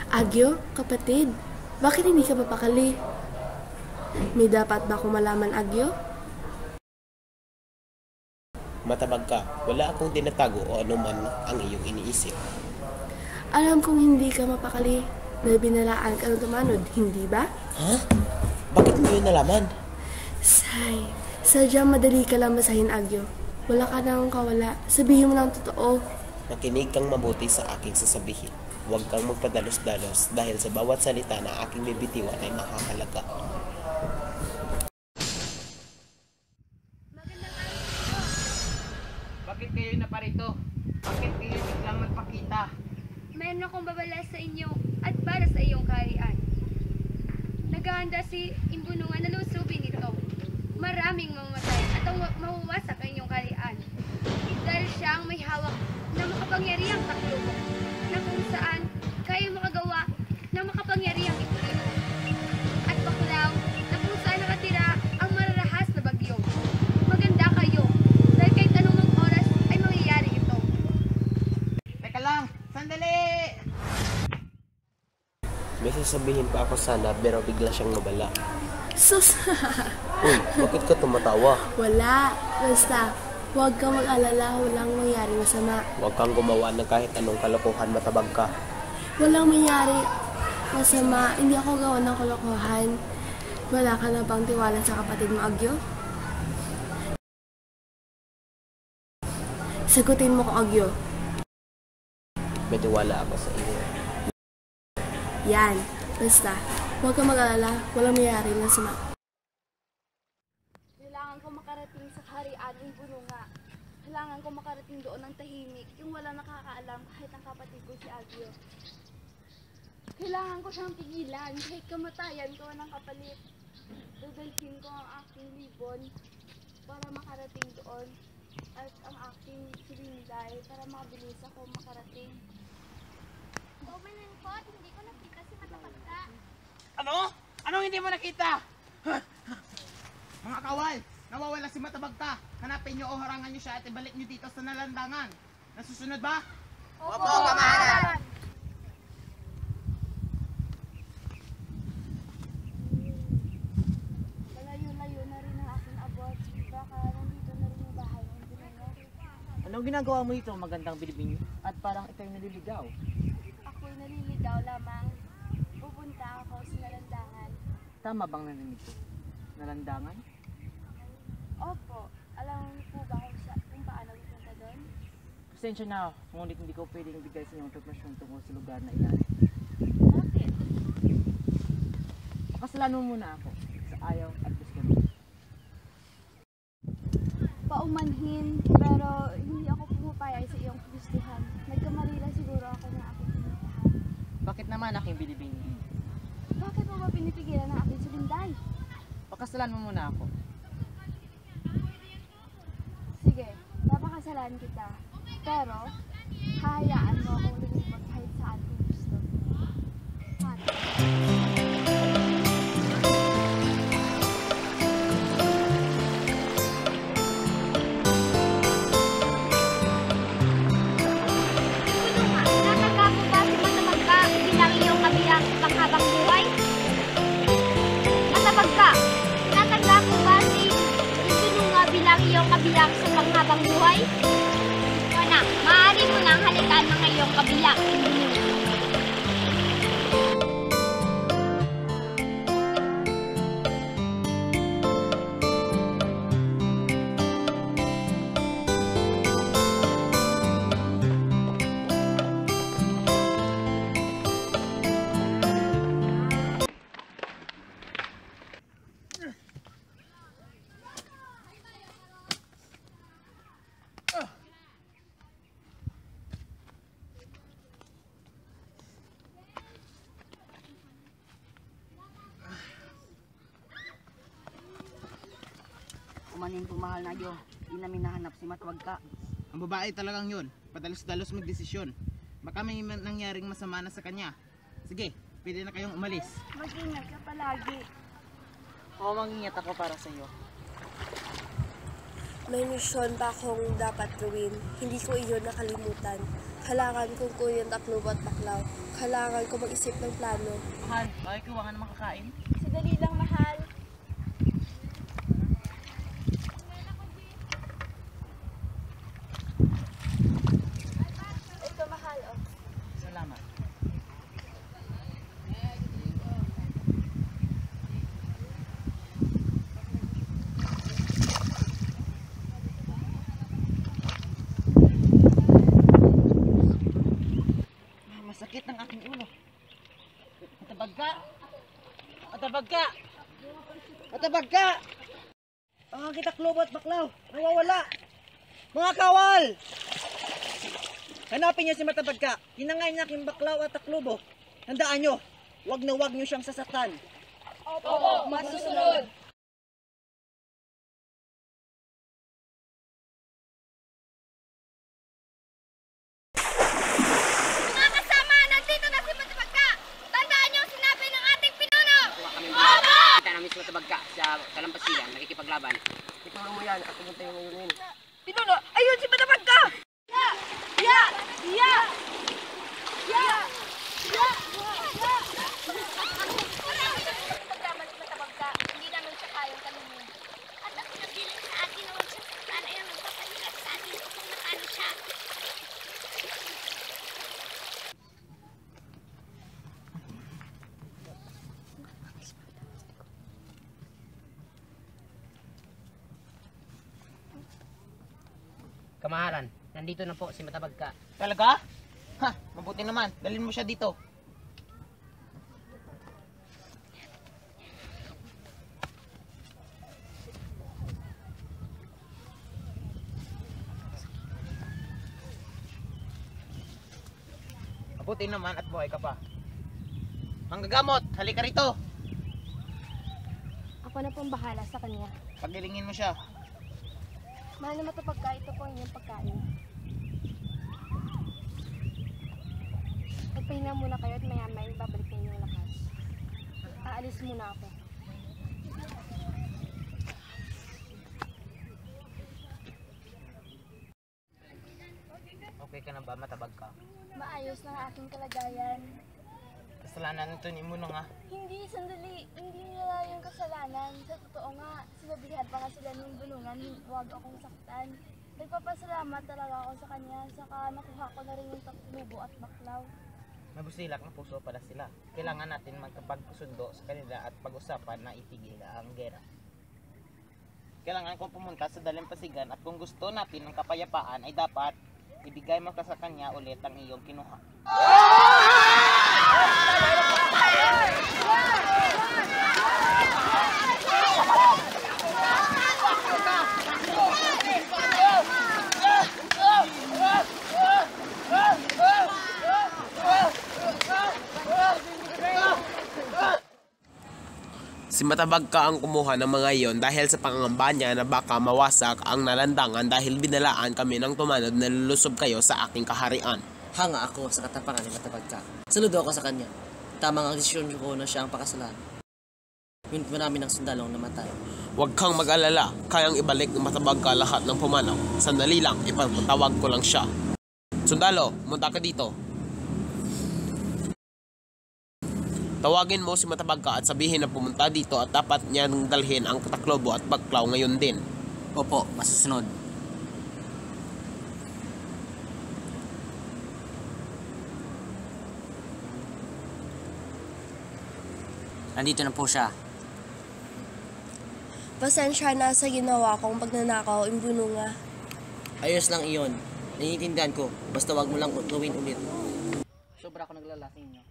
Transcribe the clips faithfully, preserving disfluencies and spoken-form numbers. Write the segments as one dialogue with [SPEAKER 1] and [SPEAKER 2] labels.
[SPEAKER 1] Agyo, kapatid, bakit hindi ka papakali? May dapat ba akong malaman, Agyo?
[SPEAKER 2] Matabag ka, wala akong tinatago o anuman ang iyong iniisip.
[SPEAKER 1] Alam kong hindi ka mapakali dahil binalaan ka ng tumanod, hindi ba?
[SPEAKER 2] Ha? Bakit mo yun nalaman?
[SPEAKER 1] Say, sadyang madali ka lang basahin, Agyo. Wala ka nang kawala. Sabihin mo lang totoo.
[SPEAKER 2] Makinig kang mabuti sa aking sasabihin. Huwag kang magpadalos-dalos dahil sa bawat salita na aking bibitiwan ay makakalaga.
[SPEAKER 3] Bakit kayo naparito? Bakit kayo biglang nagpakita?
[SPEAKER 4] Mayroon akong babala sa inyo at para sa iyong kaharian. Naghahanda si Imbunungan na lusubin ito. Maraming mamamatay at ang mawawasak ang inyong kaharian. Dahil siya ang may hawak na makapangyarihang taklubok na kung saan kayo makagawa ng makapangyarihang ito. At baklaw na kung saan nakatira ang mararahas na bagyo. Maganda kayo dahil kahit anong oras ay mangyayari ito.
[SPEAKER 3] Teka lang, sandali!
[SPEAKER 2] May sasabihin pa ako sana pero bigla siyang nabala.
[SPEAKER 1] Sus!
[SPEAKER 2] Uy, bakit ka tumatawa?
[SPEAKER 1] Wala. Basta, huwag kang mag-alala, walang mangyari masama.
[SPEAKER 2] Huwag kang gumawa ng kahit anong kalokohan, matabag ka.
[SPEAKER 1] Walang mangyari masama. Hindi ako gawa ng kalokohan. Wala ka na bang tiwala sa kapatid mo, Agyo? Sagutin mo ko, Agyo.
[SPEAKER 2] May tiwala ako sa iyo.
[SPEAKER 1] Yan. Basta, huwag kang mag-alala, walang mangyari masama.
[SPEAKER 4] Kailangan ko makarating sa kaharian ng bununga. Kailangan ko makarating doon ng tahimik, yung wala nakakaalam kahit ang kapatid ko si Agyo. Kailangan ko siyang pigilan kahit kamatayan ko ng kapalit. Dadalhin ko ang aking libon para makarating doon at ang aking silinday para mabilis ako makarating. Umanan ko at hindi ko nakita si Matapagka.
[SPEAKER 3] Ano? Anong hindi mo nakita? Mga kawal, nawawala si Matabagka. Hanapin niyo o harangan niyo siya at ibalik niyo dito sa nalandangan. Nasusunod ba?
[SPEAKER 4] Opo, Kamahalan! Malayo-layo na rin ang aking abot. Baka nandito na rin yung bahay ng bununga.
[SPEAKER 5] Anong ginagawa mo dito, magandang bilibing? At parang ikaw'y naliligaw.
[SPEAKER 4] Ako'y naliligaw lamang. Pupunta ako sa nalandangan.
[SPEAKER 5] Tama bang narinig ko? Nalandangan?
[SPEAKER 4] Opo, alam mo po ba kung, sa, kung paano pupunta doon?
[SPEAKER 5] Pasensya na, ngunit hindi ko pwedeng bigay sa inyong impormasyon tungkol sa lugar na iyan.
[SPEAKER 4] Bakit?
[SPEAKER 5] Pakasalan mo muna ako sa ayaw at gusto mo.
[SPEAKER 4] Paumanhin, pero hindi ako pumapayag sa iyong gustuhan. Nagkamali lang siguro ako ng aking pinuntahan.
[SPEAKER 5] Bakit naman aking bilibing?
[SPEAKER 4] Bakit mo ba pinipigilan ng aking silinday?
[SPEAKER 5] Pakasalan mo muna ako.
[SPEAKER 4] Sige, papakasalan kita. Pero, hahayaan mo akong lumipot kahit saan kung gusto. At,
[SPEAKER 6] kabilang sa panghabang buhay? Wana, maaari mo nang halikan ng iyong kabilang.
[SPEAKER 5] Umanin po mahal na Agyo, di namin nahanap si Matawagka.
[SPEAKER 3] Ang babae talagang yun. Padalos-dalos magdesisyon. Baka may nangyaring masama na sa kanya. Sige, pwede na kayong umalis.
[SPEAKER 4] mag-ingat ka palagi.
[SPEAKER 5] Oo, mangingat ako para sa iyo.
[SPEAKER 1] May misyon pa akong dapat gawin. Hindi ko iyon nakalimutan. Kailangan kong kunin ang taklobo at baklaw. Kailangan ko mag-isip ng plano.
[SPEAKER 5] Mahal, bakit kuha ka na makakain?
[SPEAKER 1] Sadali lang, mahal. Ito, mahal, oh.
[SPEAKER 5] Salamat. Ah, masakit ang aking ulo. Matabag ka! Matabag ka! Matabag ka! Ang aking taklobo at baklaw, nawawala! Mga kawal! Hanapin niyo si Matabag ka. Hinangay niya aking baklaw at taklobo. Handaan niyo, wag na wag niyo siyang sasaktan.
[SPEAKER 4] Opo, masusunod. Mga kasama, nandito na si Matabagka. Tandaan niyo ang sinabi ng ating pinuno. Opo!
[SPEAKER 7] Kita namin si Matabagka sa Talampasigan, nakikipaglaban. Itulong mo yan at pumunta yung ngayon.
[SPEAKER 4] Pinuno, ayun si Matabagka! Ya! Ya! Ya! Ya! Ya! Ya! Pagdaman ni Matabagka, hindi namin siya kayang kalunin.
[SPEAKER 6] At ang pinagiling sa atin naman siya sa sana ay ang magpapahirap sa atin kung nakano siya.
[SPEAKER 7] Kamahalan, nandito na po si Matabagka.
[SPEAKER 3] Talaga? Ha, mabuti naman. Dalhin mo siya dito. Mabuti naman at buhay ka pa. Manggagamot, halika rito.
[SPEAKER 1] Ako na pong bahala sa kanya.
[SPEAKER 3] Pagilingin mo siya.
[SPEAKER 1] Mahal na Matabagka, ito po ang inyong pagkain. Magpahinga muna kayo at maya-maya babalik na inyong lakas. Aalis muna ako.
[SPEAKER 3] Okay ka na ba, Matabagka?
[SPEAKER 1] Maayos na ang aking kalagayan.
[SPEAKER 3] Kasalanan nito ni Muno nga.
[SPEAKER 1] Hindi, sandali. Hindi nila yung kasalanan. Sa totoo nga, sinabihan pa nga sila ng bulungan, huwag akong saktan. Nagpapasalamat talaga ako sa kanya, saka nakuha ko na rin yung taklubo at baklaw.
[SPEAKER 3] Mabusilak ng puso pala sila. Kailangan natin magkapagsundo sa kanila at pag-usapan na itigil ang gera. Kailangan kong pumunta sa Dalampasigan at kung gusto natin ng kapayapaan ay dapat ibigay mo ka sa kanya ulit ang iyong kinuha.
[SPEAKER 2] Si Matabagka ang kumuha ng mga iyon dahil sa pangangamba niya na baka mawasak ang nalandangan dahil binalaan kami ng tumanod na lulusob kayo sa aking kaharian.
[SPEAKER 5] Hanga ako sa katapangan ni Matabagka. Saludo ako sa kanya. Tamang ang desisyon ko na siya ang pakasalan. Minit mo namin ang sundalong namatay.
[SPEAKER 2] Huwag kang mag-alala, kayang ibalik ng Matabagka lahat ng pumanaw. Sandali lang, ipapatawag ko lang siya. Sundalo, munta ka dito. Tawagin mo si Matabagka at sabihin na pumunta dito at dapat niyang dalhin ang taklobo at baklaw ngayon din.
[SPEAKER 5] Opo, masusunod. Nandito na po siya.
[SPEAKER 1] Pasensya na sa ginawa kong pagnanakaw, imbununga.
[SPEAKER 5] Ayos lang iyon. Naiintindihan ko. Basta wag mo lang gawin ulit. Sobra ako naglala sa inyo.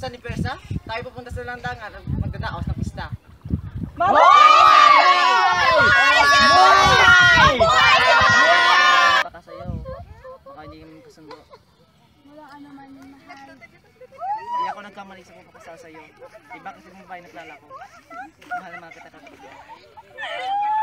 [SPEAKER 5] sa ni Persa, tayo pupunta sa landangan at magdadaos ng pista. Baka sa'yo, baka hindi kami kasundo.
[SPEAKER 1] Wala ka naman, mahal.
[SPEAKER 5] Hindi ako nagkamali sa pagpapasal sa'yo. Di ba kasi kung babae naglalako? Mahal na mahal kita kapag.